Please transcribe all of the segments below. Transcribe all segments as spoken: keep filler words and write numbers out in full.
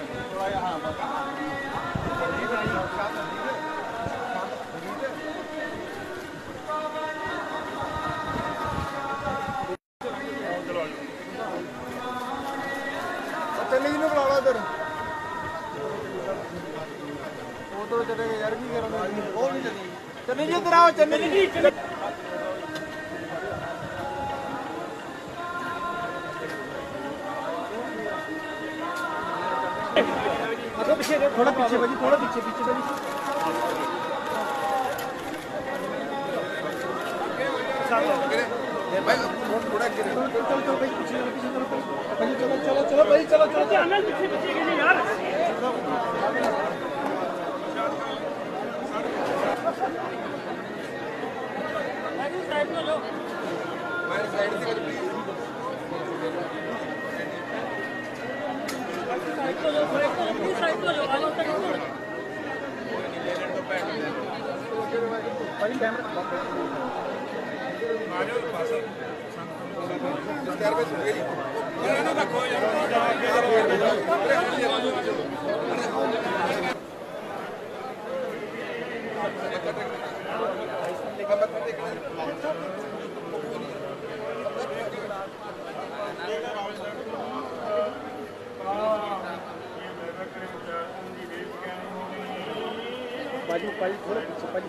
चन्नी जी ने बुला लो इधर वो तो चले गए यार की कर रहे हैं वो नहीं चली चन्नी जी इधर आओ चन्नी जी मतलब पीछे थोड़ा पीछे भाई थोड़ा पीछे पीछे भाई भाई थोड़ा चलो चलो भाई पीछे पीछे चलो भाई चलो चलो चलो भाई चलो चलो अनल पीछे पीछे के लिए यार साइड में लो मेरे साइड से कर प्लीज साइड को लो साइड को प्लीज साइड को लो आलो तक लो भाई कैमरा आ जाओ पास स्टार पे सुन गई ये ना रखो यार बाजू पाजी थोड़ा पीछे पाजी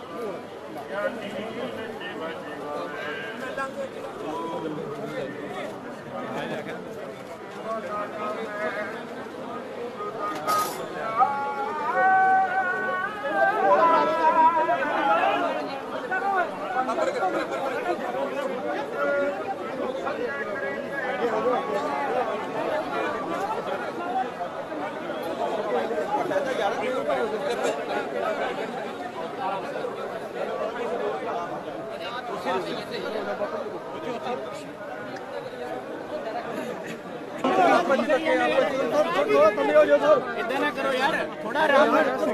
इधर ना करो यार थोड़ा आराम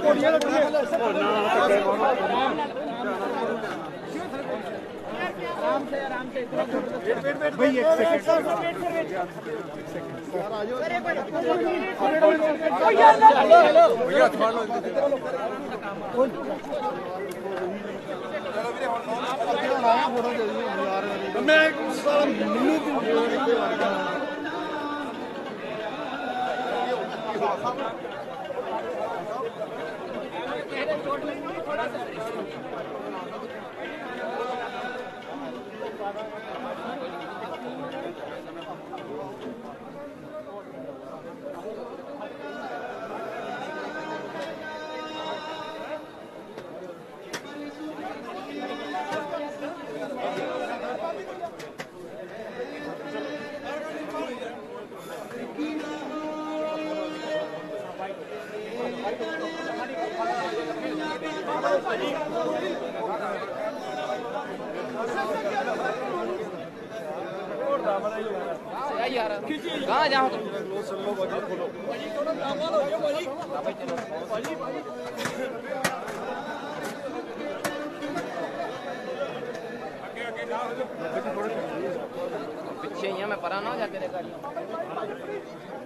आराम से आराम से भाई एक सेकंड हेलो भैया थोड़ा लो मैं सारा मिनू कहाँ जाओ पीछे ही मैं परा ना हो जाते